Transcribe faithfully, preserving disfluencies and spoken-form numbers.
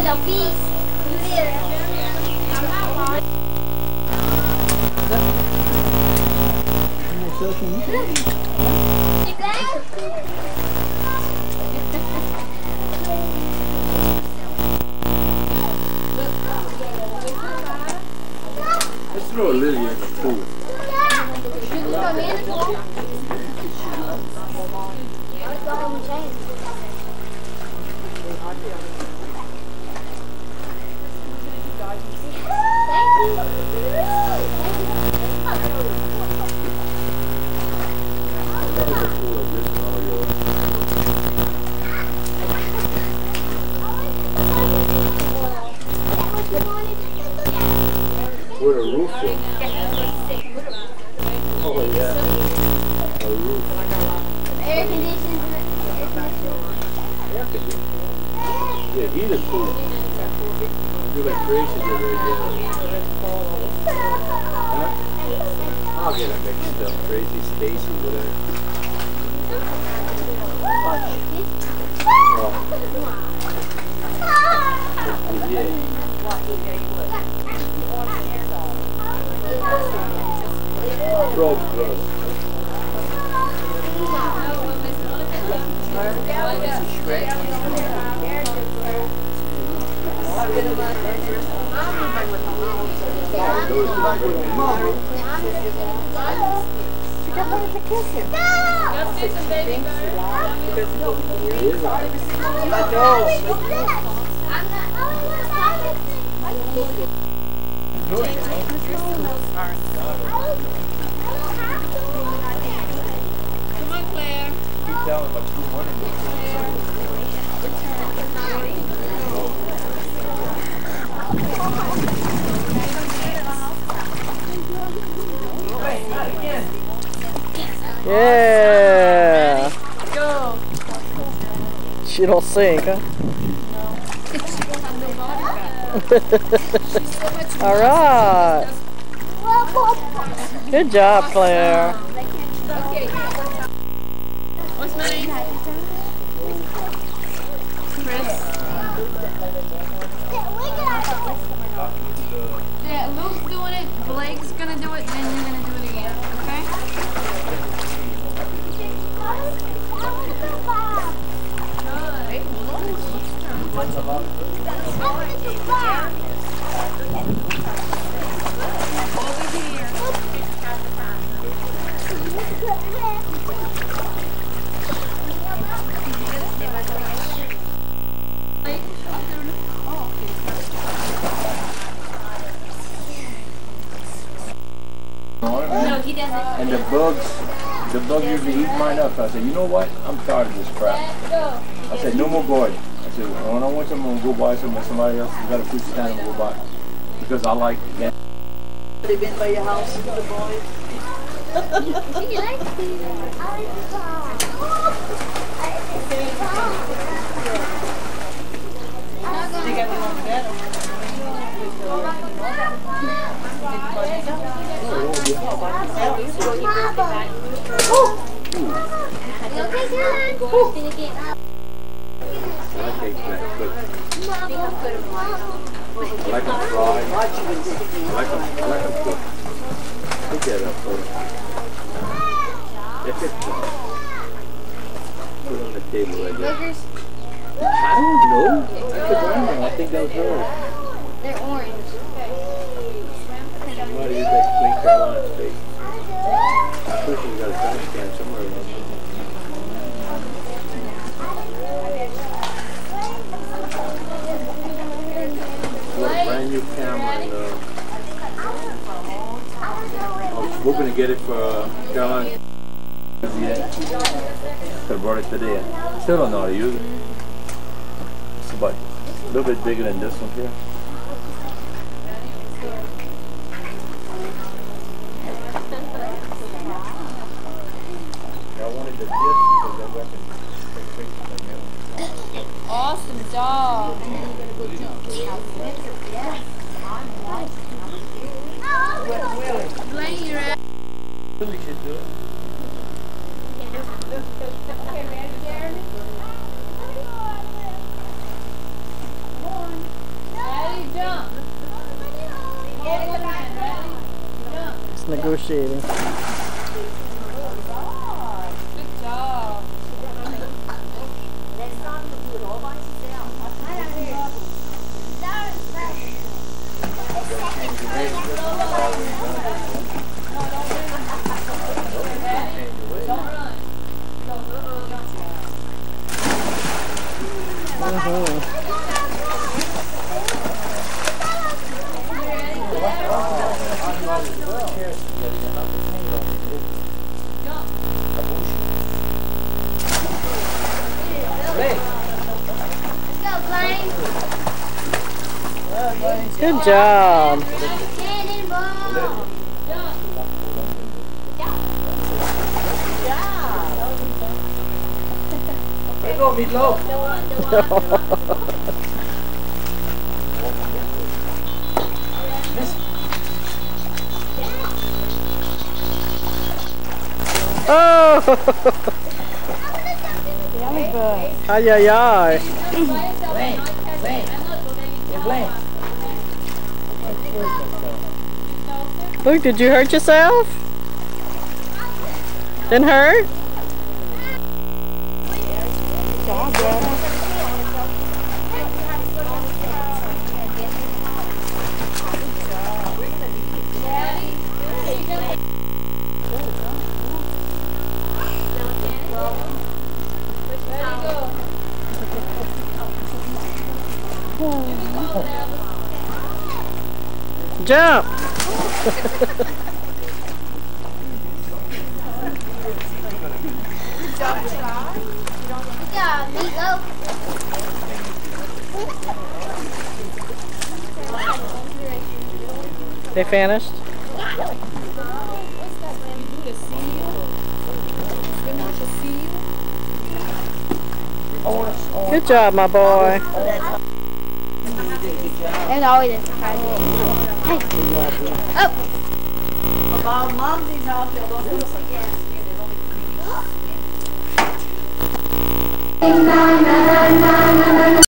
the beast. Let's throw a lily in the pool. With a roof on. Oh yeah. A roof. Air conditioning. Yeah, heat is cool. Do like Tracy did right there. Huh? I'll get a mixed up. Tracy, Stacy, whatever. Oh. Yeah. Frog blood. She just wanted to kiss him. No! I know. Come on, Claire. You tell him about two hundred. Yeah. Go. She don't sink, huh? All right. Good job, Claire. What's my name? Chris. Yeah, Luke's doing it, Blake's gonna do it, then you're gonna do it again, okay? No, he doesn't. And the bugs, the bugs usually eat mine up. I said, you know what? I'm tired of this crap. I said, no more Gordon. I said, when I want something, I'm going to go buy something. Somebody else has got a food stand, I'm going to go buy it. Because I like that. They've been by your house, the boys. He likes to. I like the car. They got me on the bed. I take that cook. I like them fried. I like them, I like them cooked. Take that up for If it's put on the table right there. I don't know. I could run them. I think that was yours. They're orange. Somebody use that clean Carolina steak. I'm pretty sure you got a trash can somewhere around here. Got a brand new camera. And, uh, I was hoping to get it for uh, Carolina. Yeah. Could have brought it today. Still don't know how to use it. It's about a little bit bigger than this one here. I wanted the disc because then we can take pictures of them. Awesome job. Blaine, you're at. Really should do it. Okay, ready, Jeremy? negotiating. Good job. Good job. Cannonball. There you go, Meatloaf. Oh! Yummy good. Ay, ay, ay. Look, did you hurt yourself? Didn't hurt? Good job, Dad. Jump! Yeah, meatloaf. They finished? Good job, my boy. There's always a surprise. Hey. Oh. About Momsy's out there, don't do this again.